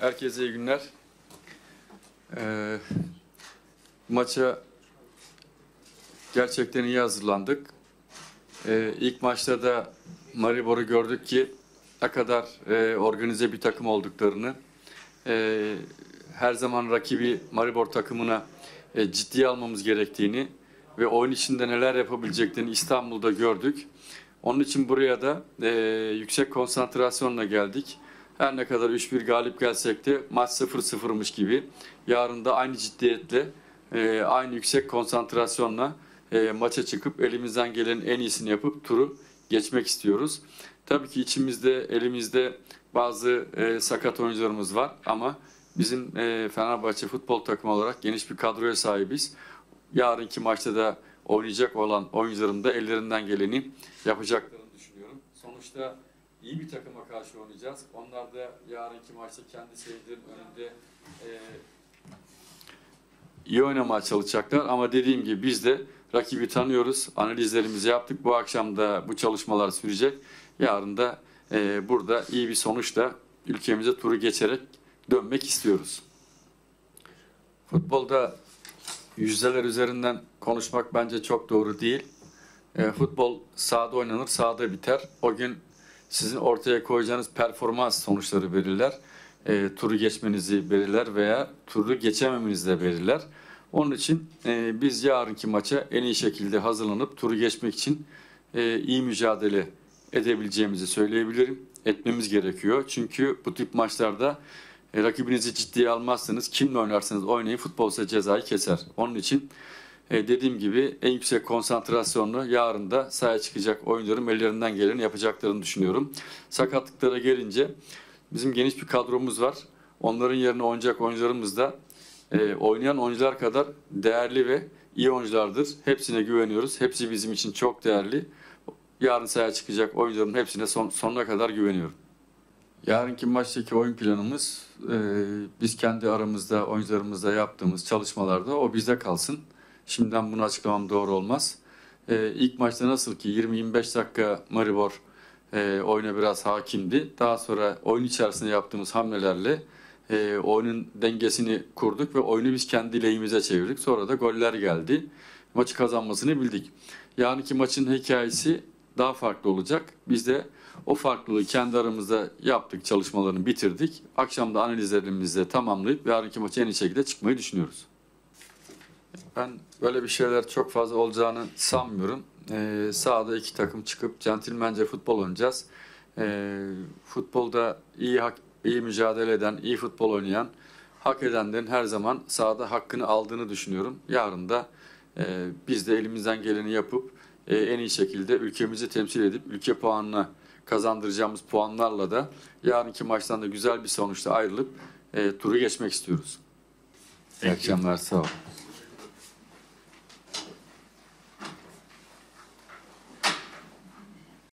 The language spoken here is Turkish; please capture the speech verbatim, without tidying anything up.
Herkese iyi günler. Ee, maça gerçekten iyi hazırlandık. Ee, ilk maçta da Maribor'u gördük ki ne kadar e, organize bir takım olduklarını, e, her zaman rakibi Maribor takımına e, ciddiye almamız gerektiğini ve oyun içinde neler yapabileceklerini İstanbul'da gördük. Onun için buraya da e, yüksek konsantrasyonla geldik. Her ne kadar üç bir galip gelsek de maç sıfır sıfırmış gibi yarın da aynı ciddiyetle, e, aynı yüksek konsantrasyonla e, maça çıkıp elimizden gelenin en iyisini yapıp turu geçmek istiyoruz. Tabii ki içimizde, elimizde bazı e, sakat oyuncularımız var ama bizim e, Fenerbahçe futbol takımı olarak geniş bir kadroya sahibiz. Yarınki maçta da oynayacak olan oyuncularım da ellerinden geleni yapacaklarını düşünüyorum. Sonuçta iyi bir takıma karşı oynayacağız. Onlar da yarınki maçta kendi seyircilerin önünde e, iyi oynamaya çalışacaklar. Ama dediğim gibi biz de rakibi tanıyoruz. Analizlerimizi yaptık. Bu akşam da bu çalışmalar sürecek. Yarın da e, burada iyi bir sonuçla ülkemize turu geçerek dönmek istiyoruz. Futbolda yüzdeler üzerinden konuşmak bence çok doğru değil. E, futbol sahada oynanır, sahada biter. O gün sizin ortaya koyacağınız performans sonuçları belirler. E, turu geçmenizi belirler veya turu geçememenizi de belirler. Onun için e, biz yarınki maça en iyi şekilde hazırlanıp turu geçmek için e, iyi mücadele edebileceğimizi söyleyebilirim. Etmemiz gerekiyor. Çünkü bu tip maçlarda e, rakibinizi ciddiye almazsanız kimle oynarsanız oynayın futbol size cezayı keser. Onun için e, dediğim gibi en yüksek konsantrasyonlu yarın da sahaya çıkacak oyuncuların ellerinden geleni yapacaklarını düşünüyorum. Sakatlıklara gelince bizim geniş bir kadromuz var. Onların yerine oynayacak oyuncularımız da e, oynayan oyuncular kadar değerli ve iyi oyunculardır. Hepsine güveniyoruz. Hepsi bizim için çok değerli. Yarın sahaya çıkacak oyuncuların hepsine son, sonuna kadar güveniyorum. Yarınki maçtaki oyun planımız e, biz kendi aramızda oyuncularımızla yaptığımız çalışmalarda o bizde kalsın. Şimdiden bunu açıklamam doğru olmaz. E, ilk maçta nasıl ki yirmi yirmi beş dakika Maribor e, oyuna biraz hakimdi. Daha sonra oyun içerisinde yaptığımız hamlelerle e, oyunun dengesini kurduk ve oyunu biz kendi lehimize çevirdik. Sonra da goller geldi. Maçı kazanmasını bildik. Yarınki maçın hikayesi daha farklı olacak. Biz de o farklılığı kendi aramızda yaptık, çalışmalarını bitirdik. Akşam da analizlerimizle tamamlayıp yarınki maça en iyi şekilde çıkmayı düşünüyoruz. Ben böyle bir şeyler çok fazla olacağını sanmıyorum. Ee, sahada iki takım çıkıp centilmence futbol oynayacağız. Ee, futbolda iyi hak, iyi mücadele eden, iyi futbol oynayan, hak edenlerin her zaman sahada hakkını aldığını düşünüyorum. Yarın da e, biz de elimizden geleni yapıp e, en iyi şekilde ülkemizi temsil edip ülke puanına kazandıracağımız puanlarla da yarınki maçtan da güzel bir sonuçla ayrılıp e, turu geçmek istiyoruz. İyi akşamlar, sağ olun.